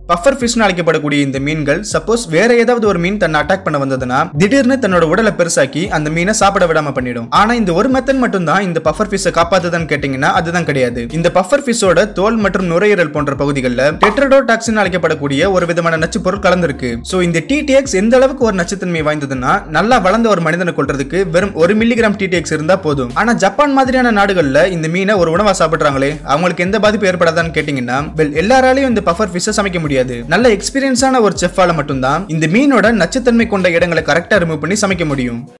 Buffer ஃபிஷ்னு அழைக்கப்படக்கூடிய இந்த மீன்கள் சப்போஸ் வேற ஏதாவது ஒரு மீன் தன்னை அட்டாக் பண்ண வந்ததுன்னா திடீர்னு தன்னோட உடலை பெருசாக்கி அந்த மீனை சாப்பிட விடாம பண்ணிடும். ஆனா இந்த ஒரு மெத்தட் மட்டும் தான் இந்த பஃபர் ஃபிஷ்ஷை காப்பாத்துதான்னு கேட்டீங்கன்னா அதுதான் கிடையாது. இந்த பஃபர் ஃபிஷ்ஷோட தோல் மற்றும் நுரையீரல் போன்ற பகுதிகளில் டெட்ராடோடாக்சின் அழைக்கப்படக்கூடிய ஒரு விதமான நச்சு பொருள் கலந்திருக்கு. சோ இந்த TTX எந்த அளவுக்கு ஒரு நச்சுத்தன்மை வாய்ந்ததுன்னா நல்லா வளர்ந்த ஒரு மனிதனை கொல்றதுக்கு வெறும் 1 மில்லிகிராம் TTX இருந்தா போதும். ஆனா ஜப்பான் மாதிரியான நாடுகள்ல இந்த மீனை ஒரு உணவா சாப்பிடுறாங்களே, அவங்களுக்கு எந்த பாதிப்பு ஏற்படாதான்னு கேட்டீங்கன்னா எல்லாராலையும் இந்த பஃபர் ஃபிஷ்ஷை சமைக்க முடியாது. நல்ல எக்ஸ்பீரியன்ஸான ஒரு செஃப்பால மட்டும்தான் இந்த மீனோட நச்சுத்தன்மை கொண்ட இடங்களை கரெக்டா ரிமூவ் பண்ணி சமைக்க முடியும்.